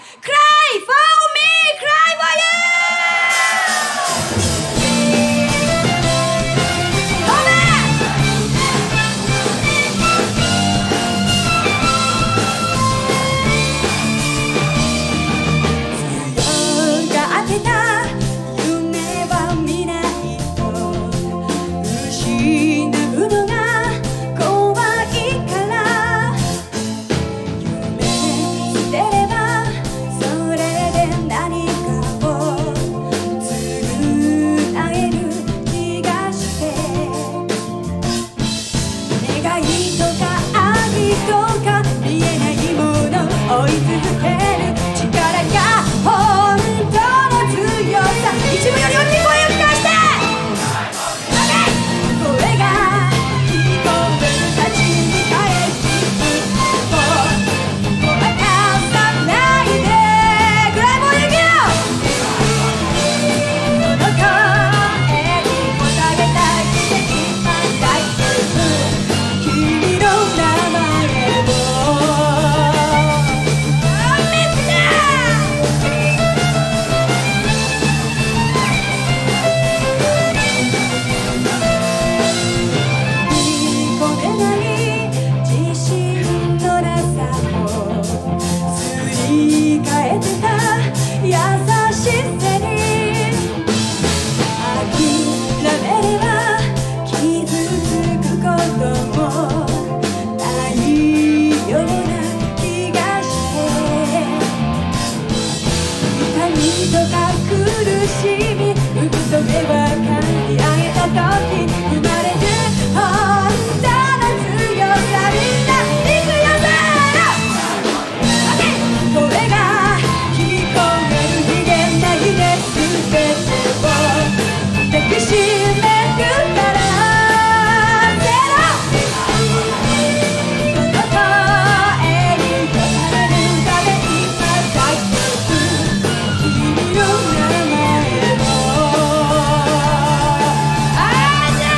Cry for me, cry for you。 あー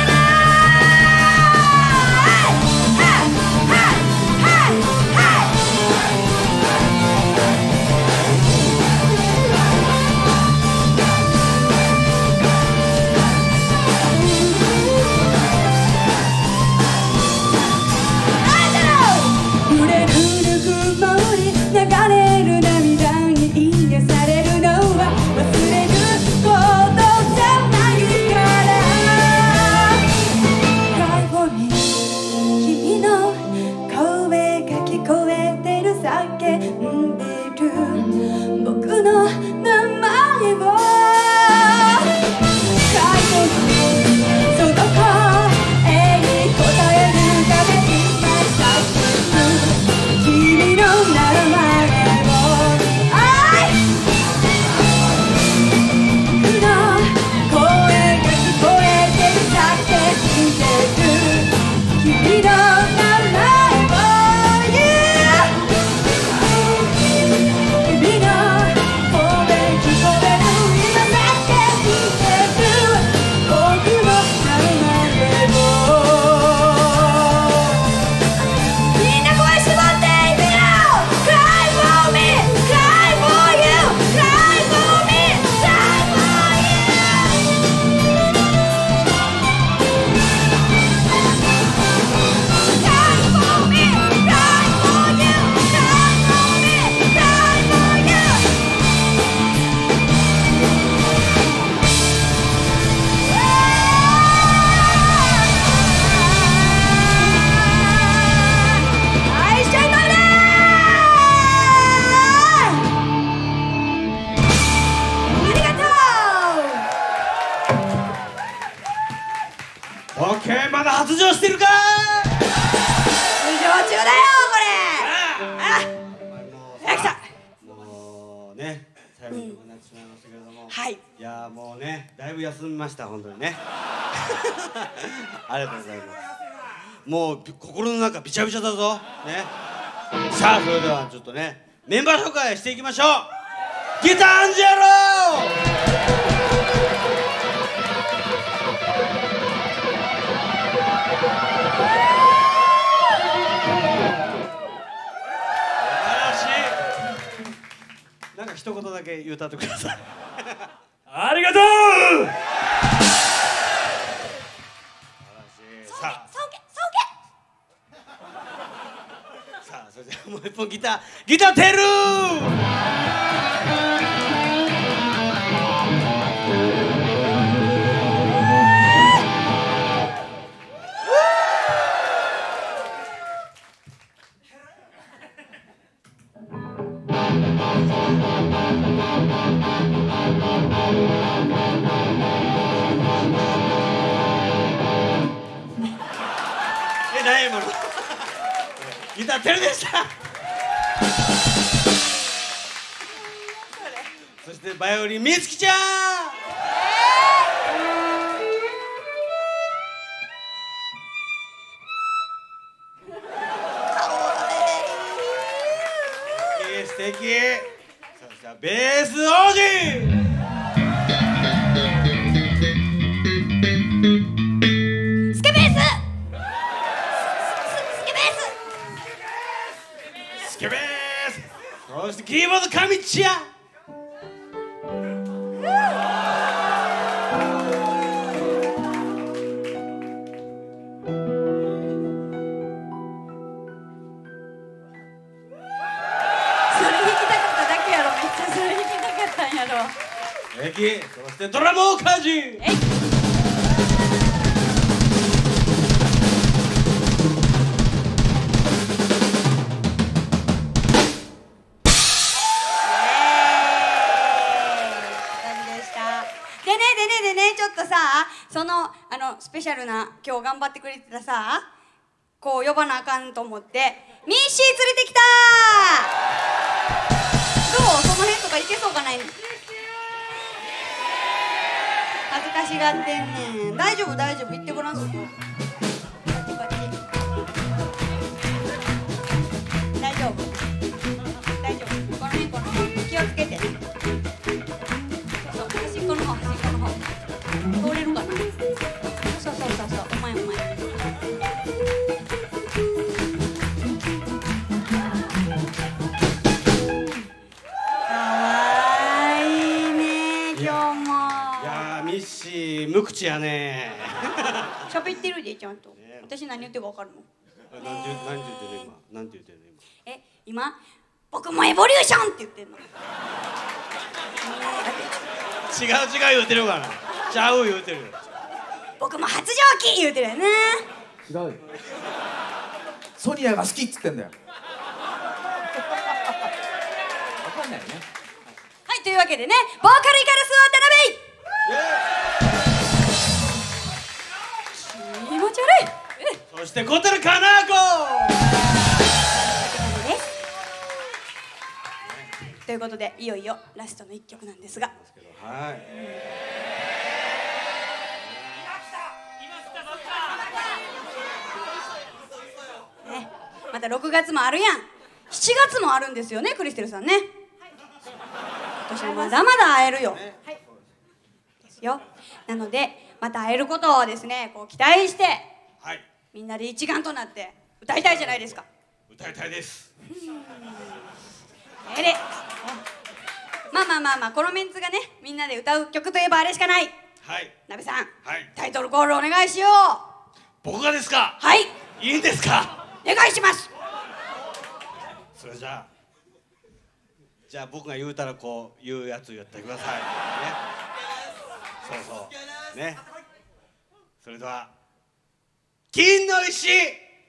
発情してるか出場中だよこれ。来た。 もうね最後になってしまいましたけれども、 はい。 いやもうねだいぶ休みました本当にねありがとうございます。もう心の中びちゃびちゃだぞね。さあそれではちょっとねメンバー紹介していきましょう。ギターアンジェロなんか一言だけ言うたってくださいありがとう。 さあそれじゃあもう一本ギターテル何今のギターテルでしたそしてバイオリンみつきちゃん素敵。そしてベース王子スケベース。 スケベース。そしてキーボードかみちゃん素敵。そしてドラムオカジでねちょっとさそのスペシャルな今日頑張ってくれてたさこう呼ばなあかんと思ってミッシー連れてきたどうその辺とかいけそうかないの恥ずかしがってんねん大丈夫言ってごらんそここっち大丈夫この辺気をつけてねそう端っこの方通れるかなそうお前かわいいね今日もいやミッシー無口やね喋ってるでちゃんと私何言ってるか分かるもんなんて言ってるの今僕もエボリューションって言ってんの違う言うてるからちゃう言うてるよ僕も発情期言うてるよね違うよソニアが好きっつってんだよ分かんないよねはいというわけでねボーカルイカルス渡辺気持ち悪いそして小樽かな子ということでいよいよラストの1曲なんですがはいね、また6月もあるやん7月もあるんですよねクリステルさんね今年もまだまだ会えるよですよなのでまた会えることをですねこう期待してはいみんなで一丸となって歌いたいじゃないですか歌いたいですでまあこのメンツがねみんなで歌う曲といえばあれしかないはいなべさん、 はいタイトルコールお願いしよう僕がですかはいいいんですかお願いしますそれじゃあ僕が言うたらこう言うやつやってくださいねそうねそれでは金の石よ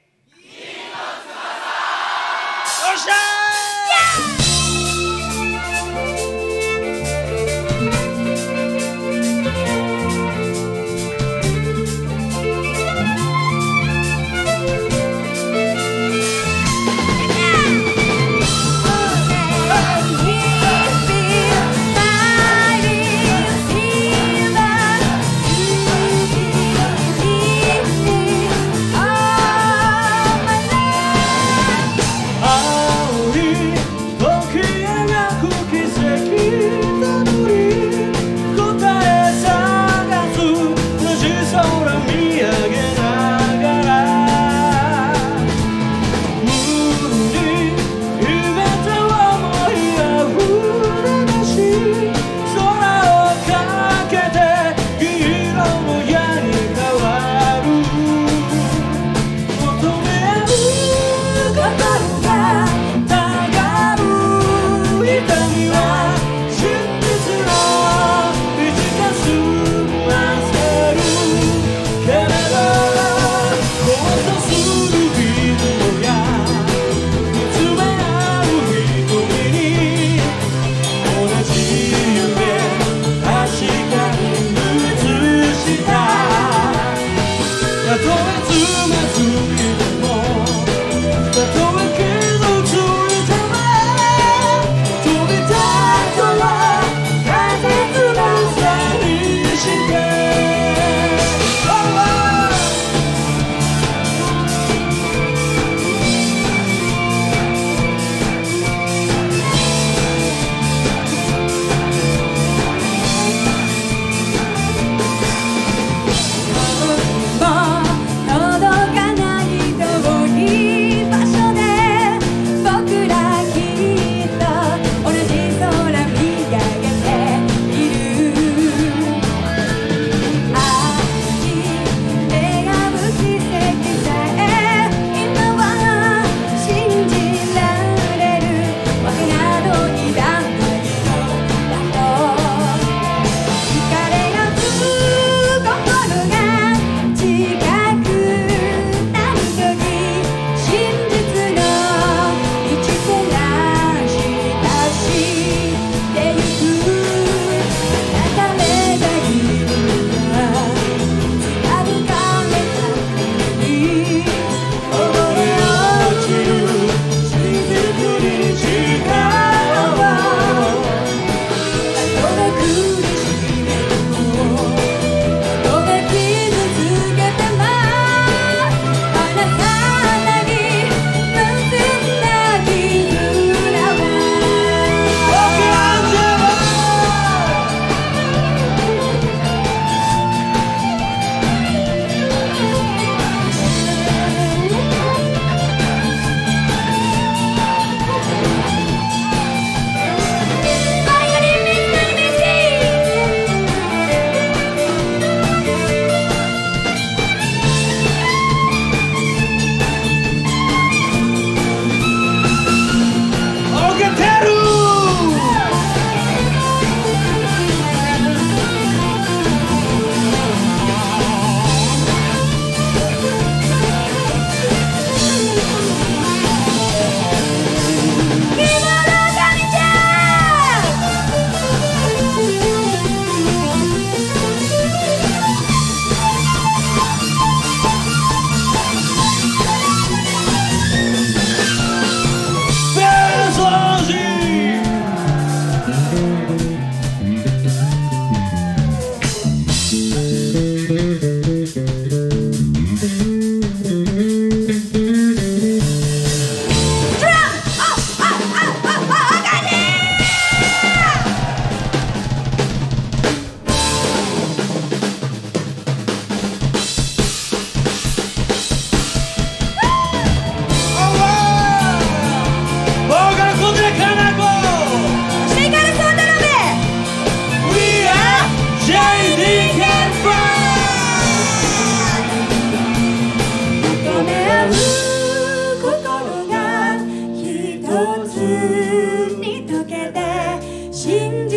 っしゃー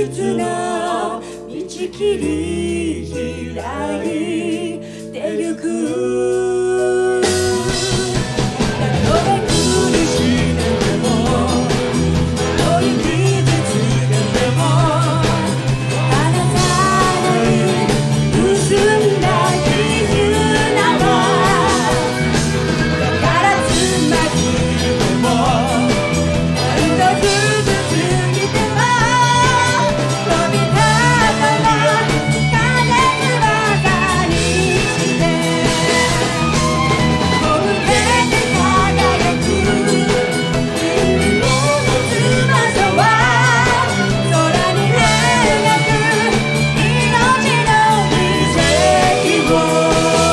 術の道切り開いてゆくたとえ苦しんでもどういう傷つけても離さない結んだ絆はだからつまずいても何度傷ついても飛び立たない風翼にして飛ぶけて輝く君の翼は空に描く命の奇跡を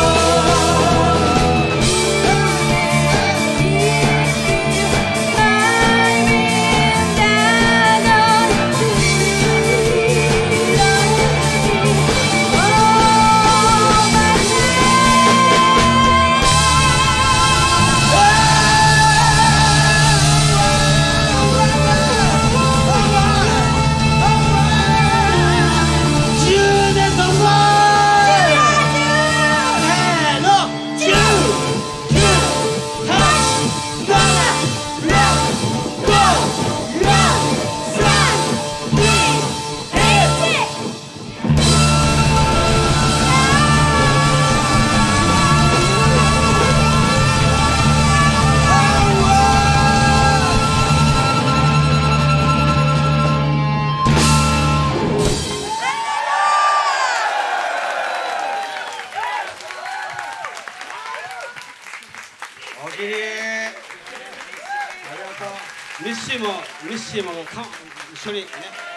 おきにありがとう。ミッシーも一緒にね